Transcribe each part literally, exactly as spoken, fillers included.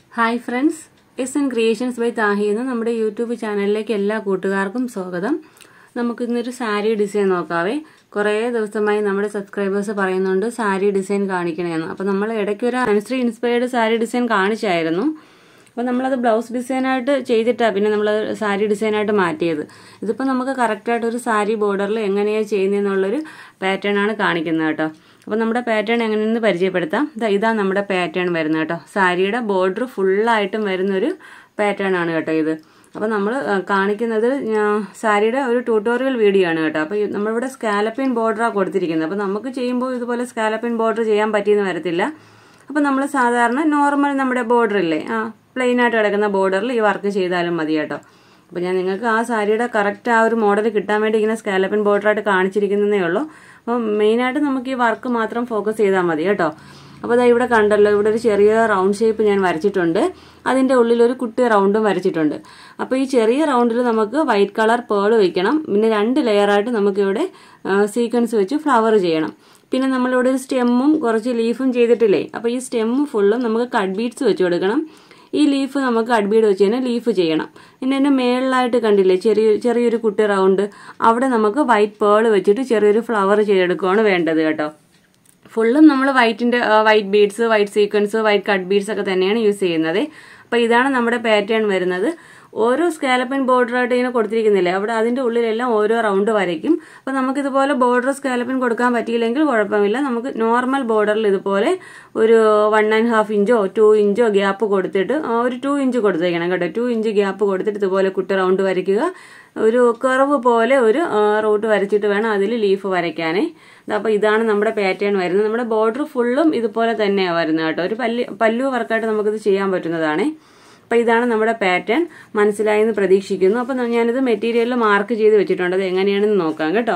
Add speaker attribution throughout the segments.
Speaker 1: Hi friends, S N Creations by Thahi എന്ന നമ്മുടെ YouTube ചാനലിലേക്ക് എല്ലാ കൂട്ടുകാർക്കും സ്വാഗതം. നമുക്ക് ഇന്നൊരു സാരി ഡിസൈൻ നോക്കാവേ. കുറേ ദിവസമായി നമ്മുടെ സബ്സ്ക്രൈബേഴ്സ് പറയുന്നുണ്ട് സാരി ഡിസൈൻ കാണിക്കണമെന്ന്. അപ്പോൾ നമ്മൾ ഇടയ്ക്ക് ഒരു അനുശ്രീ ഇൻസ്പയർഡ് സാരി ഡിസൈൻ കാണിച്ചായിരുന്നു. അപ്പോൾ നമ്മളത് ബ്ലൗസ് ഡിസൈനായിട്ട് ചെയ്തിട്ടാണ് പിന്നെ നമ്മൾ സാരി ഡിസൈനായിട്ട് മാറ്റിയത്. ഇതിപ്പോൾ നമുക്ക് കറക്റ്റായിട്ട് ഒരു സാരി ബോർഡറിൽ എങ്ങനെയാണ് ചെയ്യുന്നതെന്നുള്ളൊരു പാറ്റേൺ ആണ് കാണിക്കുന്നത് കേട്ടോ. അപ്പോൾ നമ്മുടെ പാറ്റേൺ എങ്ങനെയെന്ന് പരിചയപ്പെടുത്താം. ഇതാ നമ്മുടെ പാറ്റേൺ വരുന്നത് കേട്ടോ. സാരിയുടെ ബോർഡർ ഫുള്ളായിട്ടും വരുന്നൊരു പാറ്റേൺ ആണ് കേട്ടോ ഇത്. അപ്പോൾ നമ്മൾ കാണിക്കുന്നത് സാരിയുടെ ഒരു ട്യൂട്ടോറിയൽ വീഡിയോ ആണ് കേട്ടോ. അപ്പോൾ നമ്മളിവിടെ സ്കാലപ്പിൻ ബോർഡറാണ് കൊടുത്തിരിക്കുന്നത്. അപ്പോൾ നമുക്ക് ചെയ്യുമ്പോൾ ഇതുപോലെ സ്കാലപ്പിൻ ബോർഡർ ചെയ്യാൻ പറ്റിയെന്ന് വരത്തില്ല. അപ്പോൾ നമ്മൾ സാധാരണ നോർമൽ നമ്മുടെ ബോർഡറില്ലേ ആ പ്ലെയിൻ ആയിട്ട് കിടക്കുന്ന ബോർഡറിൽ ഈ വർക്ക് ചെയ്താലും മതി കേട്ടോ. അപ്പോൾ ഞാൻ നിങ്ങൾക്ക് ആ സാരിയുടെ കറക്റ്റ് ആ ഒരു മോഡൽ കിട്ടാൻ വേണ്ടി ഇങ്ങനെ സ്കാലപ്പിൻ ബോർഡറായിട്ട് കാണിച്ചിരിക്കുന്നതേ ഉള്ളൂ. അപ്പോൾ മെയിനായിട്ട് നമുക്ക് ഈ വർക്ക് മാത്രം ഫോക്കസ് ചെയ്താൽ മതി കേട്ടോ. അപ്പോൾ അതാ ഇവിടെ കണ്ടല്ലോ, ഇവിടെ ഒരു ചെറിയ റൗണ്ട് ഷേപ്പ് ഞാൻ വരച്ചിട്ടുണ്ട്. അതിൻ്റെ ഉള്ളിൽ ഒരു കുട്ടി റൗണ്ടും വരച്ചിട്ടുണ്ട്. അപ്പോൾ ഈ ചെറിയ റൗണ്ടിൽ നമുക്ക് വൈറ്റ് കളർ പേൾ വയ്ക്കണം. പിന്നെ രണ്ട് ലെയറായിട്ട് നമുക്കിവിടെ സീക്വൻസ് വെച്ച് ഫ്ലവർ ചെയ്യണം. പിന്നെ നമ്മളിവിടെ ഒരു സ്റ്റെമ്മും കുറച്ച് ലീഫും ചെയ്തിട്ടില്ലേ. അപ്പോൾ ഈ സ്റ്റെമ്മ് ഫുള്ളും നമുക്ക് കട്ട് ബീഡ്സ് വെച്ച് കൊടുക്കണം. ഈ ലീഫ് നമുക്ക് കട്ട് ബീഡ് വെച്ച് തന്നെ ലീഫ് ചെയ്യണം. പിന്നെ അതിൻ്റെ മേളിലായിട്ട് കണ്ടില്ലേ ചെറിയ ചെറിയൊരു കുട്ടി റൗണ്ട്, അവിടെ നമുക്ക് വൈറ്റ് പേൾ വെച്ചിട്ട് ചെറിയൊരു ഫ്ലവർ ചെയ്തെടുക്കുകയാണ് വേണ്ടത് കേട്ടോ. ഫുള്ളും നമ്മൾ വൈറ്റിൻ്റെ white beads, white sequins, white cut beads ഒക്കെ തന്നെയാണ് യൂസ് ചെയ്യുന്നത്. അപ്പോൾ ഇതാണ് നമ്മുടെ പാറ്റേൺ വരുന്നത്. ഓരോ സ്കാലപ്പിൻ ബോർഡറായിട്ട് ഇങ്ങനെ കൊടുത്തിരിക്കുന്നില്ലേ, അവിടെ അതിൻ്റെ ഉള്ളിലെല്ലാം ഓരോ റൗണ്ട് വരയ്ക്കും. അപ്പോൾ നമുക്കിതുപോലെ ബോർഡർ സ്കാലപ്പിൻ കൊടുക്കാൻ പറ്റിയില്ലെങ്കിൽ കുഴപ്പമില്ല. നമുക്ക് നോർമൽ ബോർഡറിൽ ഇതുപോലെ ഒരു വൺ ആൻഡ് ഹാഫ് ഇഞ്ചോ ടു ഇഞ്ചോ ഗ്യാപ്പ് കൊടുത്തിട്ട് ഒരു ടു ഇഞ്ച് കൊടുത്തേക്കണം കേട്ടോ. ടു ഇഞ്ച് ഗ്യാപ്പ് കൊടുത്തിട്ട് ഇതുപോലെ കുട്ടി റൗണ്ട് വരയ്ക്കുക. ഒരു കർവ് പോലെ ഒരു റൂട്ട് വരച്ചിട്ട് വേണം അതിൽ ലീഫ് വരയ്ക്കാനേ. അപ്പോൾ ഇതാണ് നമ്മുടെ പാറ്റേൺ വരുന്നത്. നമ്മുടെ ബോർഡർ ഫുള്ളും ഇതുപോലെ തന്നെയാണ് വരുന്നത് കേട്ടോ. ഒരു പല്ലു പല്ലു വർക്കായിട്ട് നമുക്കിത് ചെയ്യാൻ പറ്റുന്നതാണ്. അപ്പോൾ ഇതാണ് നമ്മുടെ പാറ്റേൺ. മനസ്സിലായെന്ന് പ്രതീക്ഷിക്കുന്നു. അപ്പോൾ ഞാനിത് മെറ്റീരിയലിൽ മാർക്ക് ചെയ്ത് വെച്ചിട്ടുണ്ട്. അത് എങ്ങനെയാണെന്ന് നോക്കാം കേട്ടോ.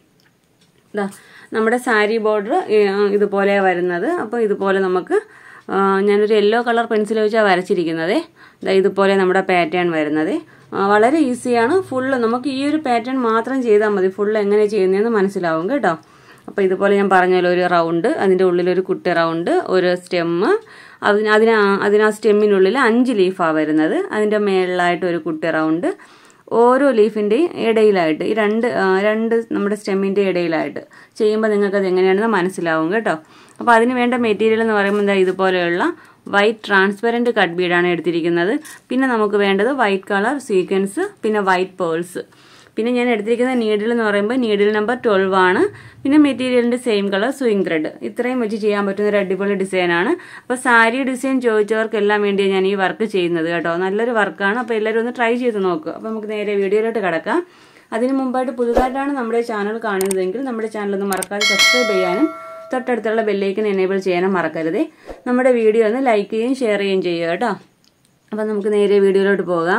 Speaker 1: ഇതാ നമ്മുടെ സാരി ബോർഡർ ഇതുപോലെ വരുന്നത്. അപ്പോൾ ഇതുപോലെ നമുക്ക് ഞാനൊരു യെല്ലോ കളർ പെൻസിൽ വെച്ചാണ് വരച്ചിരിക്കുന്നത്. ഇതുപോലെ നമ്മുടെ പാറ്റേൺ വരുന്നത് വളരെ ഈസിയാണ്. ഫുള്ള് നമുക്ക് ഈ ഒരു പാറ്റേൺ മാത്രം ചെയ്താൽ മതി. ഫുള്ള് എങ്ങനെ ചെയ്യുന്നതെന്ന് മനസ്സിലാവും കേട്ടോ. അപ്പോൾ ഇതുപോലെ ഞാൻ പറഞ്ഞല്ലോ, ഒരു റൗണ്ട്, അതിൻ്റെ ഉള്ളിലൊരു കുട്ടി റൗണ്ട്, ഒരു സ്റ്റെമ്മ്, അതിന് അതിന് അതിന് ആ സ്റ്റെമ്മിനുള്ളിൽ അഞ്ച് ലീഫാണ് വരുന്നത്. അതിൻ്റെ മേളിലായിട്ട് ഒരു കുട്ടി റൗണ്ട്, ഓരോ ലീഫിൻ്റെയും ഇടയിലായിട്ട് ഈ രണ്ട് രണ്ട് നമ്മുടെ സ്റ്റെമ്മിൻ്റെ ഇടയിലായിട്ട് ചെയ്യുമ്പോൾ നിങ്ങൾക്കത് എങ്ങനെയാണെന്ന് മനസ്സിലാവും കേട്ടോ. അപ്പോൾ അതിന് വേണ്ട മെറ്റീരിയൽ എന്ന് പറയുമ്പോൾ എന്താ ഇതുപോലെയുള്ള വൈറ്റ് ട്രാൻസ്പെറൻറ്റ് കട്ട് ബീഡാണ് എടുത്തിരിക്കുന്നത്. പിന്നെ നമുക്ക് വേണ്ടത് വൈറ്റ് കളർ സീക്വൻസ്, പിന്നെ വൈറ്റ് പേൾസ്. പിന്നെ ഞാൻ എടുത്തിരിക്കുന്ന നീഡിൽ എന്ന് പറയുമ്പോൾ നീഡിൽ നമ്പർ ട്വൽവ് ആണ്. പിന്നെ മെറ്റീരിയലിൻ്റെ സെയിം കളർ സ്വിങ് ത്രെഡ്. ഇത്രയും വെച്ച് ചെയ്യാൻ പറ്റുന്ന ഒരു അടിപൊളി ഡിസൈനാണ്. അപ്പോൾ സാരി ഡിസൈൻ ചോദിച്ചവർക്കെല്ലാം വേണ്ടിയാണ് ഞാൻ ഈ വർക്ക് ചെയ്യുന്നത് കേട്ടോ. നല്ലൊരു വർക്കാണ്. അപ്പോൾ എല്ലാവരും ഒന്ന് ട്രൈ ചെയ്ത് നോക്കുക. അപ്പോൾ നമുക്ക് നേരെ വീഡിയോയിലോട്ട് കിടക്കാം. അതിന് മുമ്പായിട്ട് പുതുതായിട്ടാണ് നമ്മുടെ ചാനൽ കാണുന്നതെങ്കിൽ നമ്മുടെ ചാനൽ ഒന്ന് മറക്കാതെ സബ്സ്ക്രൈബ് ചെയ്യാനും തൊട്ടടുത്തുള്ള ബെല്ലൈക്കൻ എനേബിൾ ചെയ്യാനും മറക്കരുതേ. നമ്മുടെ വീഡിയോ ഒന്ന് ലൈക്ക് ചെയ്യുകയും ഷെയർ ചെയ്യുകയും ചെയ്യുക കേട്ടോ. അപ്പോൾ നമുക്ക് നേരെ വീഡിയോയിലോട്ട് പോകാം.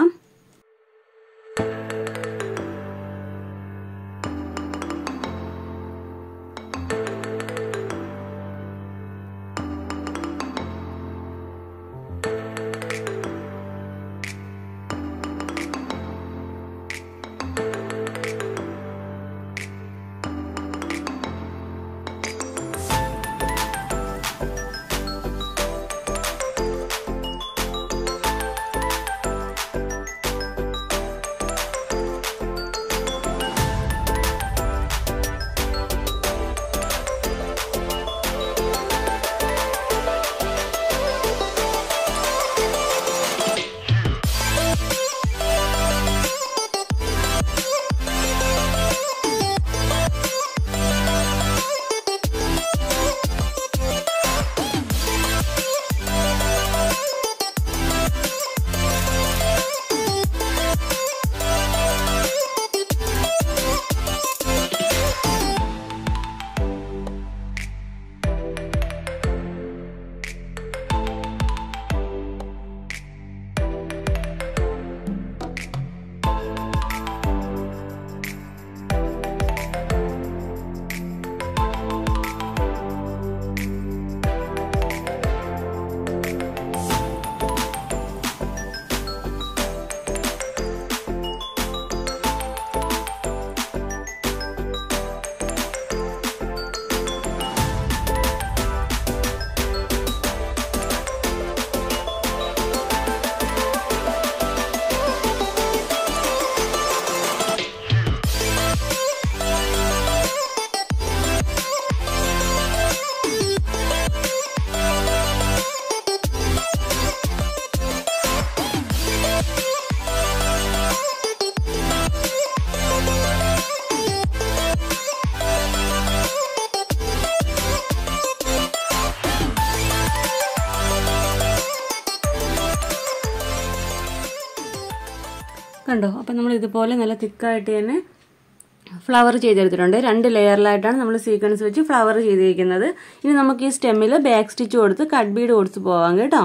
Speaker 1: കണ്ടോ? അപ്പം നമ്മൾ ഇതുപോലെ നല്ല തിക്കായിട്ട് തന്നെ ഫ്ലവർ ചെയ്തെടുത്തിട്ടുണ്ട്. രണ്ട് ലെയറിലായിട്ടാണ് നമ്മൾ സീക്വൻസ് വെച്ച് ഫ്ലവർ ചെയ്തിരിക്കുന്നത്. ഇനി നമുക്ക് ഈ സ്റ്റെമ്മിൽ ബാക്ക് സ്റ്റിച്ച് കൊടുത്ത് കട്ട് ബീഡ് കൊടുത്ത് പോവാം കേട്ടോ.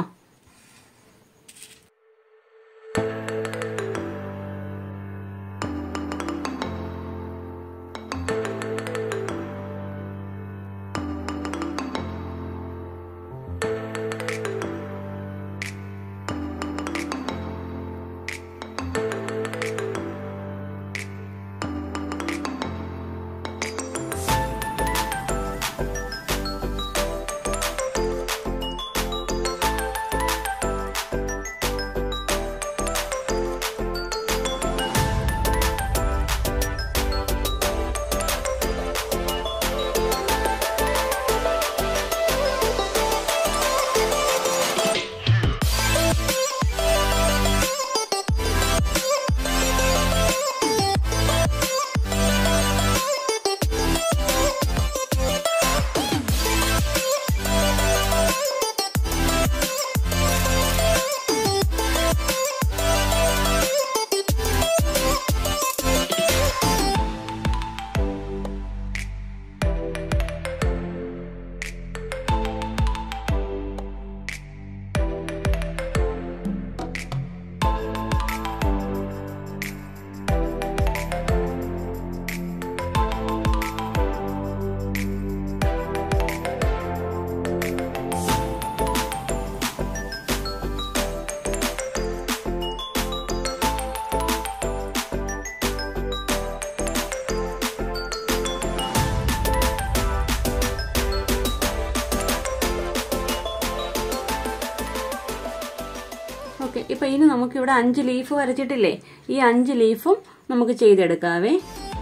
Speaker 1: ഓക്കെ, ഇപ്പം ഇനി നമുക്കിവിടെ അഞ്ച് ലീഫ് വരച്ചിട്ടില്ലേ, ഈ അഞ്ച് ലീഫും നമുക്ക് ചെയ്തെടുക്കാവേ.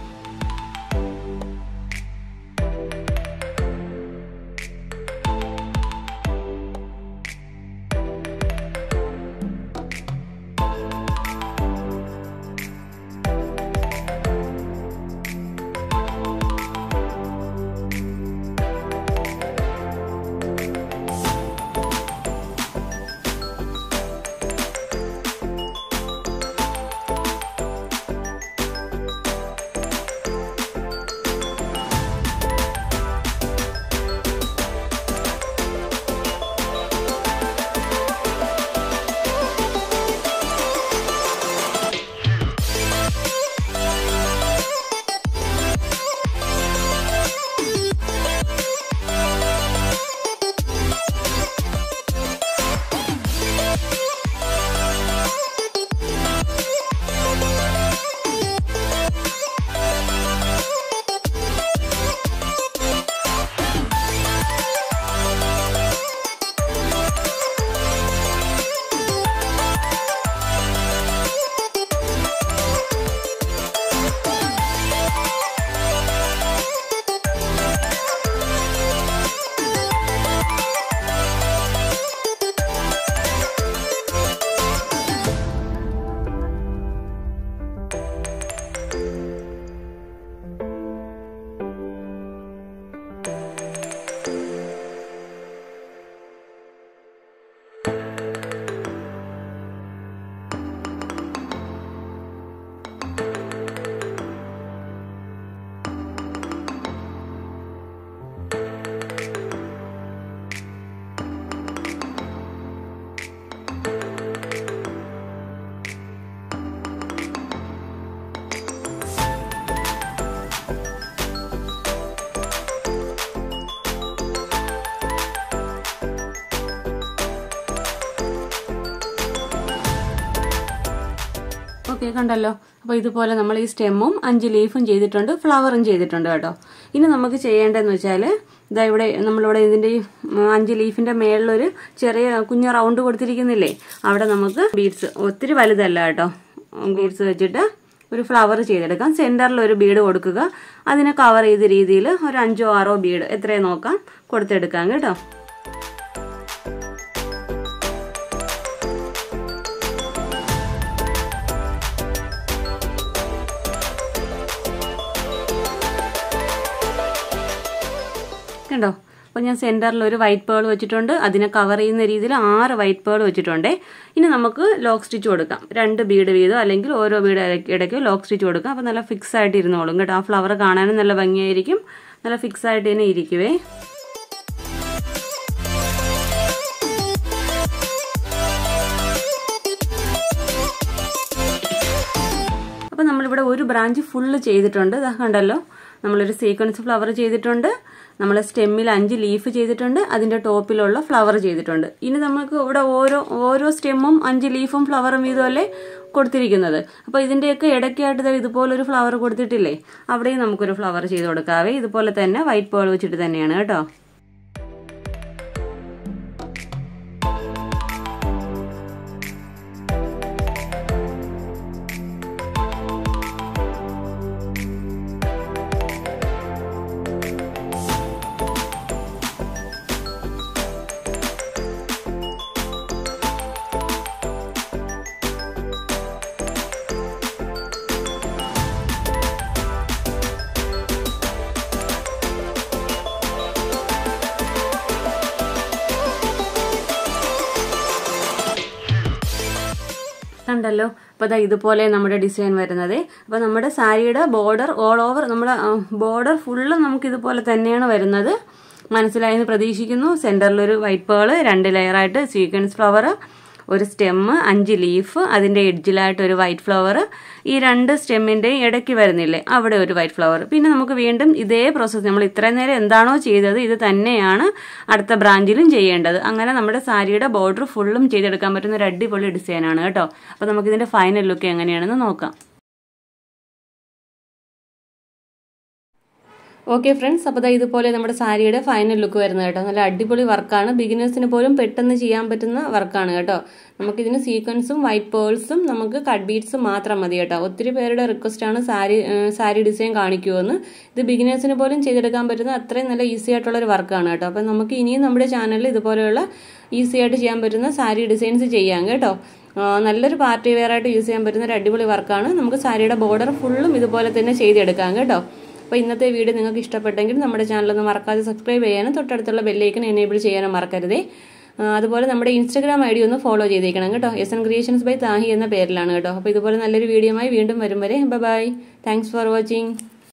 Speaker 1: ഓക്കെ, കണ്ടല്ലോ. അപ്പോൾ ഇതുപോലെ നമ്മൾ ഈ സ്റ്റെമ്മും അഞ്ച് ലീഫും ചെയ്തിട്ടുണ്ട്, ഫ്ലവറും ചെയ്തിട്ടുണ്ട് കേട്ടോ. ഇനി നമുക്ക് ചെയ്യേണ്ടതെന്ന് വെച്ചാൽ ഇതാ ഇവിടെ നമ്മളിവിടെ ഇതിൻ്റെ ഈ അഞ്ച് ലീഫിൻ്റെ മേളിലൊരു ചെറിയ കുഞ്ഞ റൗണ്ട് കൊടുത്തിരിക്കുന്നില്ലേ, അവിടെ നമുക്ക് ബീഡ്സ്, ഒത്തിരി വലുതല്ല കേട്ടോ, ബീഡ്സ് വെച്ചിട്ട് ഒരു ഫ്ലവർ ചെയ്തെടുക്കാം. സെൻറ്ററിൽ ഒരു ബീഡ് കൊടുക്കുക, അതിനെ കവർ ചെയ്ത രീതിയിൽ ഒരു അഞ്ചോ ആറോ ബീഡ് എത്രയും നോക്കാം കൊടുത്തെടുക്കാം കേട്ടോ. കണ്ടോ? അപ്പോൾ ഞാൻ സെൻറ്ററിൽ ഒരു വൈറ്റ് പേൾ വെച്ചിട്ടുണ്ട്. അതിനെ കവർ ചെയ്യുന്ന രീതിയിൽ ആറ് വൈറ്റ് പേൾ വെച്ചിട്ടുണ്ട്. ഇനി നമുക്ക് ലോക്ക് സ്റ്റിച്ച് കൊടുക്കാം. രണ്ട് ബീഡ് വീതം അല്ലെങ്കിൽ ഓരോ ബീഡ് ഇടയ്ക്ക് ലോക്ക് സ്റ്റിച്ച് കൊടുക്കാം. അപ്പോൾ നല്ല ഫിക്സ് ആയിട്ട് ഇരുന്നോളും കേട്ടോ. ആ ഫ്ലവർ കാണാനും നല്ല ഭംഗിയായിരിക്കും. നല്ല ഫിക്സ് ആയിട്ട് തന്നെ ഇരിക്കുവേ. അപ്പോൾ നമ്മളിവിടെ ഒരു ബ്രാഞ്ച് ഫുള്ള് ചെയ്തിട്ടുണ്ട്. ഇതാ കണ്ടല്ലോ, നമ്മളൊരു സീക്വൻസ് ഫ്ലവർ ചെയ്തിട്ടുണ്ട്. നമ്മൾ സ്റ്റെമ്മിൽ അഞ്ച് ലീഫ് ചെയ്തിട്ടുണ്ട്. അതിൻ്റെ ടോപ്പിലുള്ള ഫ്ലവർ ചെയ്തിട്ടുണ്ട്. ഇനി നമുക്ക് ഇവിടെ ഓരോ ഓരോ സ്റ്റെമ്മും അഞ്ച് ലീഫും ഫ്ലവറും വീതമല്ലേ കൊടുത്തിരിക്കുന്നത്. അപ്പോൾ ഇതിൻ്റെയൊക്കെ ഇടയ്ക്കായിട്ട് ഇതുപോലൊരു ഫ്ലവർ കൊടുത്തിട്ടില്ലേ, അവിടെയും നമുക്കൊരു ഫ്ലവർ ചെയ്ത് കൊടുക്കാവേ. ഇതുപോലെ തന്നെ വൈറ്റ് പേൾ വെച്ചിട്ട് തന്നെയാണ് കേട്ടോ. കണ്ടല്ലോ. അപ്പോൾ അതാ ഇതുപോലെ നമ്മുടെ ഡിസൈൻ വരുന്നത്. അപ്പോൾ നമ്മുടെ സാരിയുടെ ബോർഡർ ഓൾ ഓവർ നമ്മുടെ ബോർഡർ ഫുള്ള് നമുക്ക് ഇതുപോലെ തന്നെയാണ് വരുന്നത്. മനസ്സിലായെന്ന് പ്രതീക്ഷിക്കുന്നു. സെൻറ്ററിലൊരു വൈറ്റ് പേള്, രണ്ട് ലെയറായിട്ട് സീക്വൻസ് ഫ്ലവർ, ഒരു സ്റ്റെമ്മ്, അഞ്ച് ലീഫ്, അതിൻ്റെ എഡ്ജിലായിട്ട് ഒരു വൈറ്റ് ഫ്ലവർ, ഈ രണ്ട് സ്റ്റെമ്മിൻ്റെയും ഇടയ്ക്ക് വരുന്നില്ലേ അവിടെ ഒരു വൈറ്റ് ഫ്ലവർ. പിന്നെ നമുക്ക് വീണ്ടും ഇതേ പ്രോസസ്സ് നമ്മൾ ഇത്രയും നേരം എന്താണോ ചെയ്തത് ഇത് തന്നെയാണ് അടുത്ത ബ്രാഞ്ചിലും ചെയ്യേണ്ടത്. അങ്ങനെ നമ്മുടെ സാരിയുടെ ബോർഡർ ഫുള്ളും ചെയ്തെടുക്കാൻ പറ്റുന്ന ഒരു അടിപൊളി ഡിസൈനാണ് കേട്ടോ. അപ്പോൾ നമുക്കിതിൻ്റെ ഫൈനൽ ലുക്ക് എങ്ങനെയാണെന്ന് നോക്കാം. ഓക്കെ ഫ്രണ്ട്സ്, അപ്പോൾ ഇതുപോലെ നമ്മുടെ സാരിയുടെ ഫൈനൽ ലുക്ക് വരുന്നത് കേട്ടോ. നല്ല അടിപൊളി വർക്കാണ്. ബിഗിനേഴ്സിന് പോലും പെട്ടെന്ന് ചെയ്യാൻ പറ്റുന്ന വർക്കാണ് കേട്ടോ. നമുക്കിതിന് സീക്വൻസും വൈറ്റ് പേൾസും നമുക്ക് കട്ട് ബീഡ്സും മാത്രം മതി കേട്ടോ. ഒത്തിരി പേരുടെ റിക്വസ്റ്റാണ് സാരി സാരി ഡിസൈൻ കാണിക്കുമെന്ന്. ഇത് ബിഗിനേഴ്സിന് പോലും ചെയ്തെടുക്കാൻ പറ്റുന്ന അത്രയും നല്ല ഈസി ആയിട്ടുള്ളൊരു വർക്കാണ് കേട്ടോ. അപ്പം നമുക്ക് ഇനിയും നമ്മുടെ ചാനലിൽ ഇതുപോലെയുള്ള ഈസി ആയിട്ട് ചെയ്യാൻ പറ്റുന്ന സാരി ഡിസൈൻസ് ചെയ്യാം കേട്ടോ. നല്ലൊരു പാർട്ടി വെയർ ആയിട്ട് യൂസ് ചെയ്യാൻ പറ്റുന്ന ഒരു അടിപൊളി വർക്കാണ്. നമുക്ക് സാരിയുടെ ബോർഡർ ഫുള്ളും ഇതുപോലെ തന്നെ ചെയ്തെടുക്കാം കേട്ടോ. അപ്പോൾ ഇന്നത്തെ വീഡിയോ നിങ്ങൾക്ക് ഇഷ്ടപ്പെട്ടെങ്കിൽ നമ്മുടെ ചാനലൊന്ന് മറക്കാതെ സബ്സ്ക്രൈബ് ചെയ്യാനും തൊട്ടടുത്തുള്ള ബെല്ലൈക്കൻ എനേബിൾ ചെയ്യാനും മറക്കരുതേ. അതുപോലെ നമ്മുടെ ഇൻസ്റ്റാഗ്രാം ഐ ഡി ഒന്ന് ഫോളോ ചെയ്തേക്കണം കേട്ടോ. S N creations by Thahi എന്ന പേരിലാണ് കേട്ടോ. അപ്പോൾ ഇതുപോലെ നല്ലൊരു വീഡിയോയുമായി വീണ്ടും വരും വരെ bye bye. Thanks for watching.